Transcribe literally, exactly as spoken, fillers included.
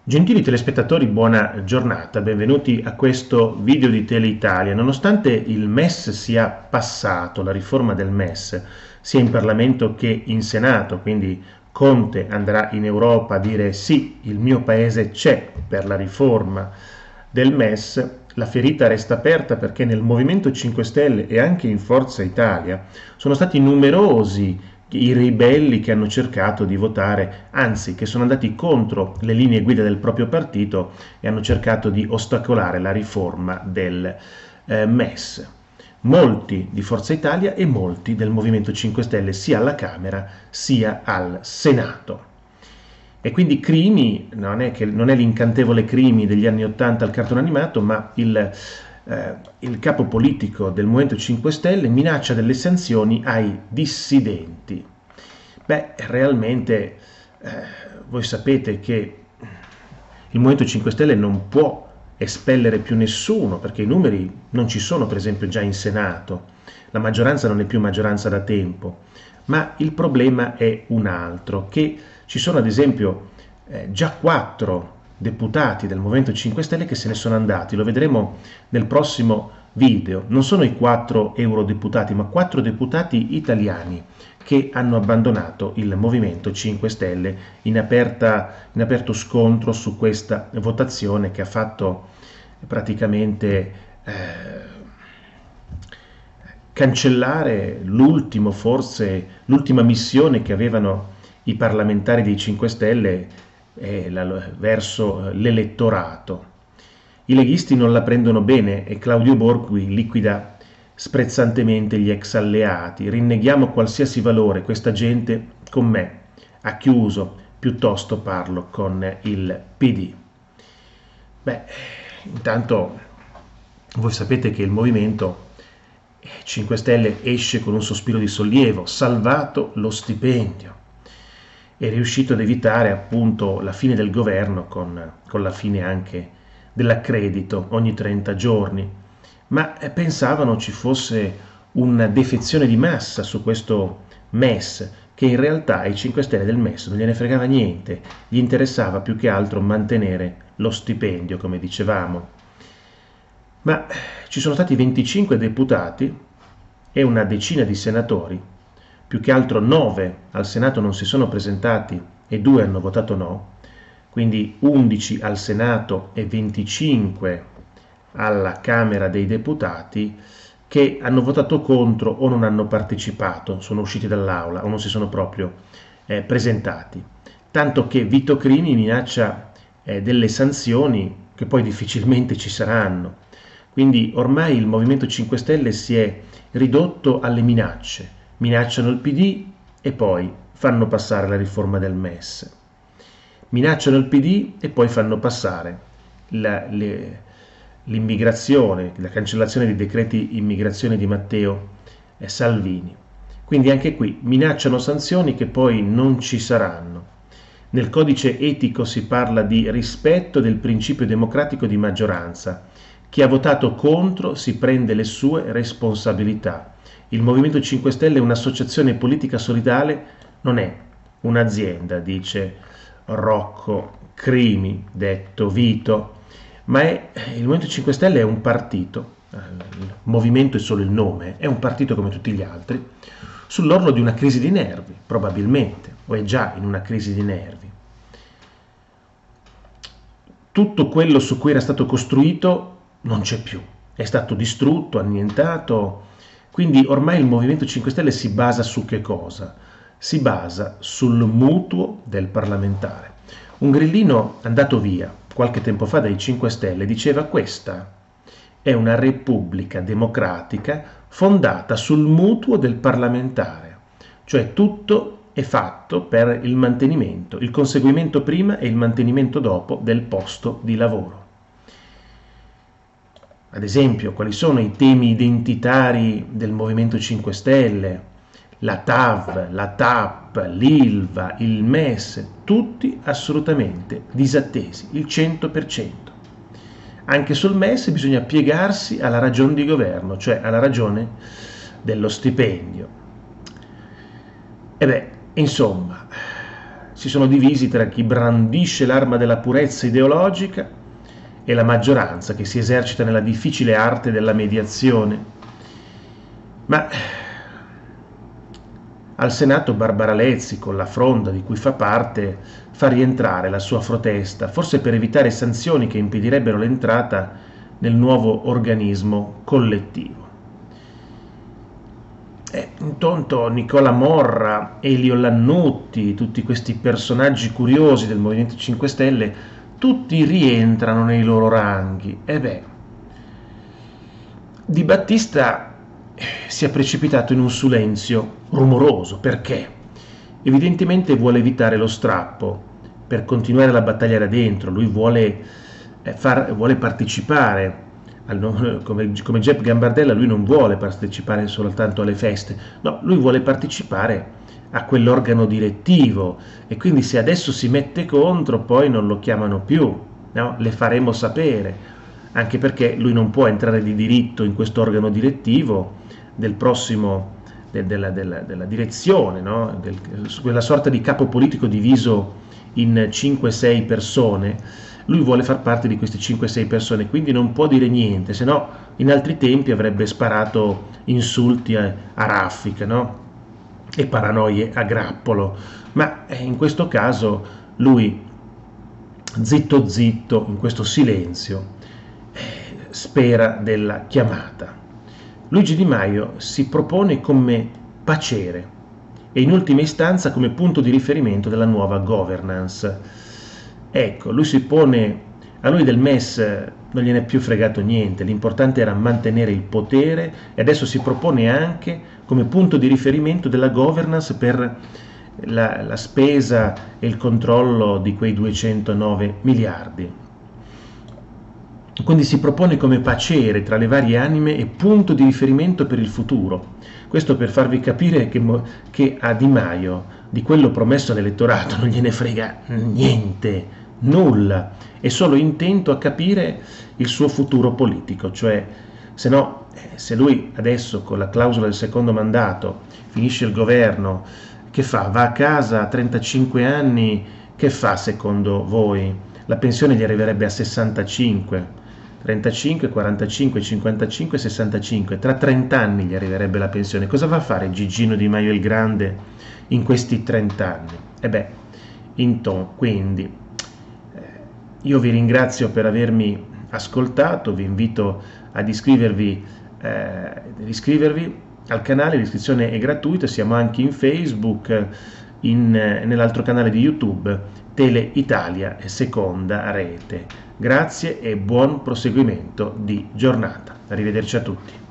Gentili telespettatori, buona giornata, benvenuti a questo video di Teleitalia. Nonostante il M E S sia passato, la riforma del M E S, sia in Parlamento che in Senato, quindi Conte andrà in Europa a dire sì, il mio paese c'è per la riforma del M E S, la ferita resta aperta perché nel Movimento cinque Stelle e anche in Forza Italia sono stati numerosi i ribelli che hanno cercato di votare, anzi che sono andati contro le linee guida del proprio partito e hanno cercato di ostacolare la riforma del eh, M E S. Molti di Forza Italia e molti del Movimento cinque Stelle sia alla Camera sia al Senato. E quindi Crimi non è, che, non è l'incantevole Crimi degli anni ottanta al cartone animato, ma il Eh, il capo politico del Movimento cinque Stelle minaccia delle sanzioni ai dissidenti. Beh, realmente eh, voi sapete che il Movimento cinque Stelle non può espellere più nessuno, perché i numeri non ci sono, per esempio, già in Senato. La maggioranza non è più maggioranza da tempo, ma il problema è un altro, che ci sono ad esempio eh, già quattro deputati del Movimento cinque Stelle che se ne sono andati, lo vedremo nel prossimo video. Non sono i quattro eurodeputati, ma quattro deputati italiani che hanno abbandonato il Movimento cinque Stelle in, aperta, in aperto scontro su questa votazione che ha fatto praticamente eh, cancellare l'ultimo, forse l'ultima missione che avevano i parlamentari dei cinque Stelle eh, la, verso l'elettorato. I leghisti non la prendono bene e Claudio Borghi liquida sprezzantemente gli ex alleati. Rinneghiamo qualsiasi valore, questa gente con me ha chiuso, piuttosto parlo con il P D. Beh, intanto voi sapete che il Movimento cinque Stelle esce con un sospiro di sollievo, salvato lo stipendio. È riuscito ad evitare appunto la fine del governo con, con la fine anche dell'accredito ogni trenta giorni, ma pensavano ci fosse una defezione di massa su questo M E S, che in realtà ai cinque Stelle del M E S non gliene fregava niente, gli interessava più che altro mantenere lo stipendio, come dicevamo. Ma ci sono stati venticinque deputati e una decina di senatori, più che altro nove al Senato non si sono presentati e due hanno votato no, quindi undici al Senato e venticinque alla Camera dei Deputati che hanno votato contro o non hanno partecipato, sono usciti dall'aula o non si sono proprio eh, presentati. Tanto che Vito Crimi minaccia eh, delle sanzioni che poi difficilmente ci saranno. Quindi ormai il Movimento cinque Stelle si è ridotto alle minacce. Minacciano il P D e poi fanno passare la riforma del M E S. Minacciano il P D e poi fanno passare la, le, l'immigrazione, la cancellazione dei decreti immigrazione di Matteo eh, Salvini. Quindi anche qui minacciano sanzioni che poi non ci saranno. Nel codice etico si parla di rispetto del principio democratico di maggioranza. Chi ha votato contro si prende le sue responsabilità. Il Movimento cinque Stelle è un'associazione politica solidale, non è un'azienda, dice Rocco Crimi, detto Vito, ma è, il Movimento cinque Stelle è un partito, il movimento è solo il nome, è un partito come tutti gli altri, sull'orlo di una crisi di nervi, probabilmente, o è già in una crisi di nervi. Tutto quello su cui era stato costruito non c'è più, è stato distrutto, annientato. Quindi ormai il Movimento cinque Stelle si basa su che cosa? Si basa sul mutuo del parlamentare. Un grillino andato via qualche tempo fa dai cinque Stelle diceva: questa è una repubblica democratica fondata sul mutuo del parlamentare, cioè tutto è fatto per il mantenimento, il conseguimento prima e il mantenimento dopo del posto di lavoro. Ad esempio, quali sono i temi identitari del Movimento cinque Stelle? La T A V, la T A P, l'I L V A, il M E S, tutti assolutamente disattesi, il cento per cento. Anche sul M E S bisogna piegarsi alla ragione di governo, cioè alla ragione dello stipendio. E beh, insomma, si sono divisi tra chi brandisce l'arma della purezza ideologica e la maggioranza che si esercita nella difficile arte della mediazione. Ma al Senato Barbara Lezzi, con la fronda di cui fa parte, fa rientrare la sua protesta, forse per evitare sanzioni che impedirebbero l'entrata nel nuovo organismo collettivo. E intanto Nicola Morra, Elio Lannutti, tutti questi personaggi curiosi del Movimento cinque Stelle, tutti rientrano nei loro ranghi. E beh, Di Battista si è precipitato in un silenzio rumoroso. Perché? Evidentemente vuole evitare lo strappo per continuare la battaglia da dentro. Lui vuole, eh, far, vuole partecipare. Come, come Jeff Gambardella, lui non vuole partecipare soltanto alle feste, no, lui vuole partecipare a quell'organo direttivo, e quindi se adesso si mette contro poi non lo chiamano più, no? Le faremo sapere, anche perché lui non può entrare di diritto in questo organo direttivo del prossimo, de, della, della, della direzione, no? Del, quella sorta di capo politico diviso in cinque sei persone. Lui vuole far parte di queste cinque sei persone, quindi non può dire niente, se no in altri tempi avrebbe sparato insulti a, a raffica, no? E paranoie a grappolo, ma eh, in questo caso lui, zitto zitto, in questo silenzio, eh, spera della chiamata. Luigi Di Maio si propone come paciere e in ultima istanza come punto di riferimento della nuova governance. Ecco, lui si pone, a lui del M E S non gliene è più fregato niente, l'importante era mantenere il potere, e adesso si propone anche come punto di riferimento della governance per la, la spesa e il controllo di quei duecentonove miliardi. Quindi si propone come paciere tra le varie anime e punto di riferimento per il futuro. Questo per farvi capire che, che a Di Maio di quello promesso all'elettorato non gliene frega niente, nulla, è solo intento a capire il suo futuro politico, cioè se no, se lui adesso con la clausola del secondo mandato finisce il governo, che fa? Va a casa a trentacinque anni, che fa secondo voi? La pensione gli arriverebbe a sessantacinque, trentacinque, quarantacinque, cinquantacinque, sessantacinque, tra trenta anni gli arriverebbe la pensione. Cosa va a fare Gigino Di Maio il Grande in questi trenta anni? E beh, inton, quindi io vi ringrazio per avermi ascoltato, vi invito ad iscrivervi, eh, ad iscrivervi al canale, l'iscrizione è gratuita, siamo anche in Facebook, in, nell'altro canale di YouTube, Tele Italia Seconda Rete. Grazie e buon proseguimento di giornata. Arrivederci a tutti.